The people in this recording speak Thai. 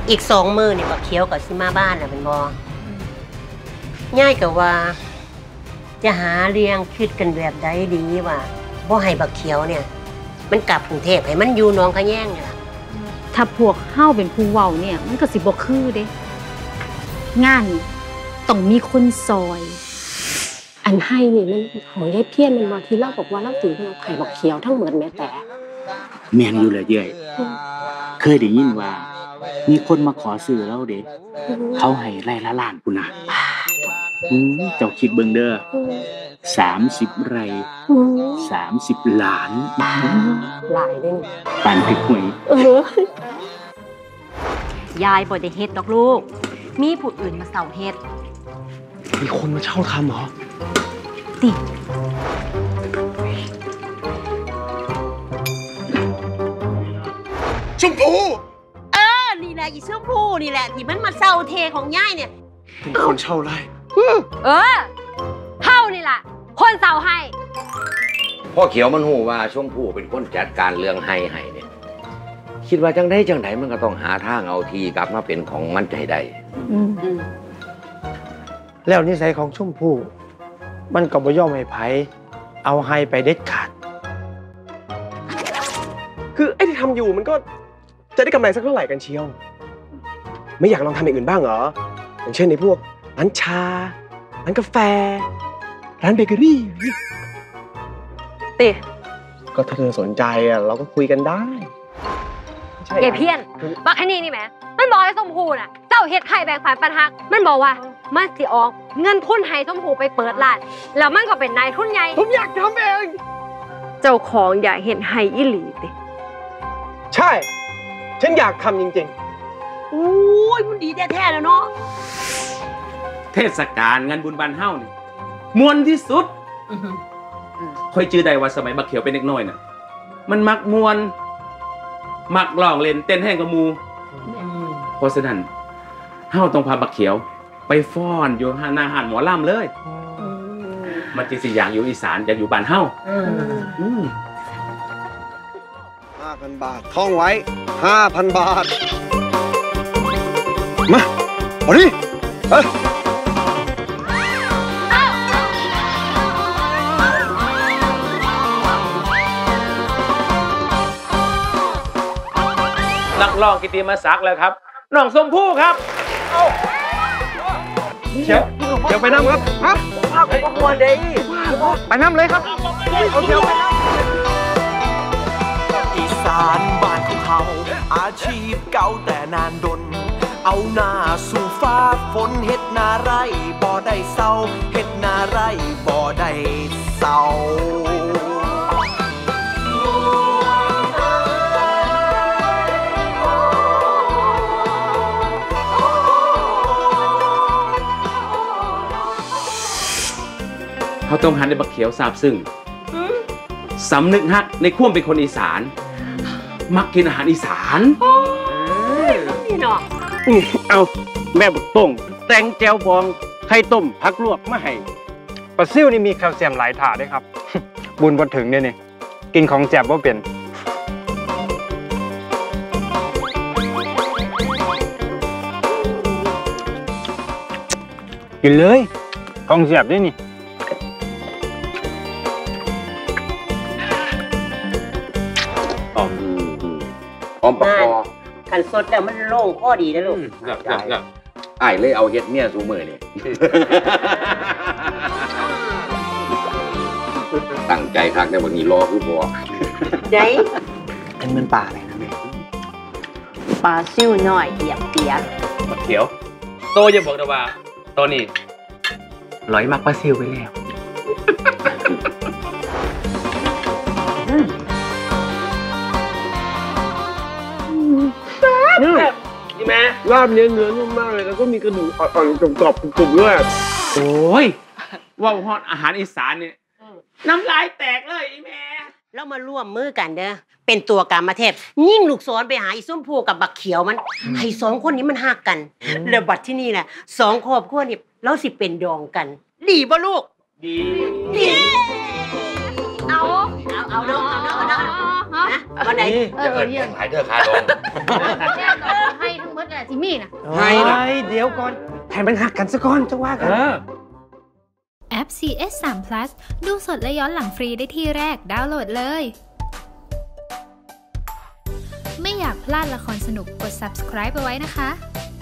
อีก2 มื้อนี่บักเขียวกับสิมาบ้านน่ะเป็นบ่ย่ายก็ว่าจะหาเลี้ยงคิดกันแบบใดดีว่าบ่ให้บักเขียวเนี่ยมันกลับกรุงเทพให้มันอยู่หนองขะแยงนี่ล่ะถ้าพวกเฮาเป็นผู้เว้าเนี่ยมันก็สิบ่คือเด้งานต้องมีคนซอยอันให้นี่มันของยายเพี้ยนมันว่าที่เล่าบอกว่าเล่าถึงไข่บักเขียวทั้งหมดแม่แต่แม่นอยู่เลยเย้ยเคยได้ยินว่ามีคนมาขอซื้อเราเด้เขาให้ไร่ละล้านพุ่นน่ะเจ้าคิดเบิ่งเด้อ30 ไร่30 ล้านหลายเด้ปานถึกหวยยายบ่ได้เฮ็ดดอกลูกมีผู้อื่นมาเซาเฮ็ดมีคนมาเช่าทำเหรอติชมพู่นี่แหละอีชมพู่นี่แหละที่มันมาเซาเทของย่ายเนี่ยเป็นคนเช่าไร่เฮานี่ล่ะคนเซาให้พ่อเขียวมันหูว่าชมพู่เป็นคนจัดการเรื่องให้เนี่ยคิดว่าจังไหนมันก็ต้องหาทางเอาทีกลับมาเป็นของมันใจได้แล้วนิสัยของชมพู่มันก็บ่ยอมให้ไผเอาให้ไปเด็ดขาดคือไอ้ที่ทำอยู่มันก็จะได้กำไรสักเท่าไหร่กันเชียวไม่อยากลองทำอย่างอื่นบ้างเหรออย่างเช่นในพวกร้านชาร้านกาแฟร้านเบเกอรี่ติก็ถ้าเธอสนใจอ่ะเราก็คุยกันได้เกเพี้ยนบักแค่นี้นี่แหมมันบอกให้ส้มพูน่ะเจ้าเฮ็ดไข่แบ่งฝันปันหักมันบอกว่ามันสิออกเงินทุนให้ส้มพูไปเปิดร้านแล้วมันก็เป็นนายทุนใหญ่ผมอยากทำเองเจ้าของอยากเห็นไฮอีหลีติใช่ฉันอยากทำจริงๆโอ้ยมันดีแท้ๆแล้วเนาะเทศกาลงานบุญบ้านเฮานี่ม่วนที่สุดค่อยจื้อได้ว่าสมัยบักเขียวเป็นเด็กน้อยน่ะมันมักม่วนมักร้องเล่นเต้นแห้งกับหมู่เพราะฉะนั้นเฮาต้องพาบักเขียวไปฟ้อนอยู่หน้าห้านหมอลำเลยมันสิอย่างอยู่อีสานอยากอยู่บ้านเฮา 5,000 บาทท่องไว้ 5,000 บาทมาเอาดินักร้องกิตติมศักดิ์แล้วครับน้องชมพู่ครับเดี๋ยวไปน้ำครับภาพของมวลเด้ไปน้ำเลยครับเอาเดี๋ยวไปน้ำอีสานบ้านของเขาอาชีพเก่าแต่นานดนเอาหน้าสู่ฟ้าฝนเฮ็ดนาไรบ่ได้เศร้าเฮ็ดนาไรบ่ได้เศร้าเขาต้องหันในบักเขียวซาบซึ้งสำนึกฮักในความเป็นคนอีสานมักกินอาหารอีสานนี่เนาะเอาแม่บุกต้งแตงแจวบองไข่ต้มผักลวกมาให้ปลาซิ่วนี่มีแคลเซียมหลายถาดด้วยครับบุญบ่ถึงเนี่ยนี่กินของแจบบ่เป็นกินเลยของแจบด้วยนี่หอมปากคอขันสดแต่มันโล่งข้อดีนะลูกอ้ายเลยเอาเฮ็ดเมียซูมือนี่ตั้งใจคักได้วันนี้รอคือบ่ใจมันปลาอะไรนะแม่ปลาซิ่วหน่อยเปียกบักเขียวโตอย่าบอกนะว่าตอนนี้ร้อยมักปลาซิ่วไปแล้วนี่แม่ลาบเนื้อนุ่มมากเลยแล้วก็มีกระดูกอ่อนๆกรอบๆกรุบๆด้วยโอ้ยว่าฮอดอาหารอีสานเนี่ยน้ำลายแตกเลยแม่เรามาร่วมมือกันเด้อเป็นตัวกรรมเทพยิ่งลูกศรไปหาอีส้มพูกับบักเขียวมันให้2 คนนี้มันหักกันแล้วบัดที่นี่แหละ2 ครอบครัวนี่เราสิเป็นดองกันดีป่ะลูกดีเอาเนาะนะวันไหนหลายเด้อคาดองให้ทั้งหมดเลยละจิมี่น่ะให้ล่ะเดี๋ยวก่อนให้มันหักกันซะก่อนจะว่ากันแอป CS3 Plus ดูสดและย้อนหลังฟรีได้ที่แรกดาวน์โหลดเลย ไม่อยากพลาดละครสนุกกด subscribe เอาไว้นะคะ